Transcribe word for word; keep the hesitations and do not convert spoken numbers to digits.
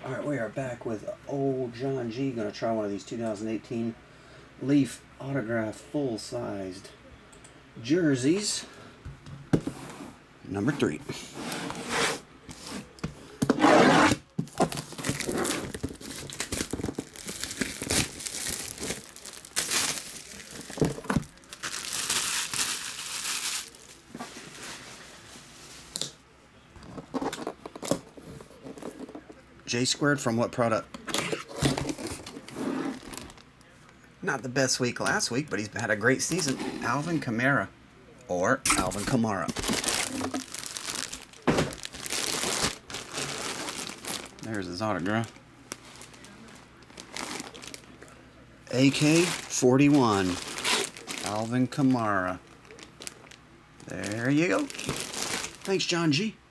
Alright, we are back with old John G. Gonna try one of these two thousand eighteen Leaf autograph full-sized jerseys. Number three. J squared from what product? Not the best week last week, but he's had a great season. Alvin Kamara. Or Alvin Kamara. There's his autograph. A K forty-one. Alvin Kamara. There you go. Thanks, John G.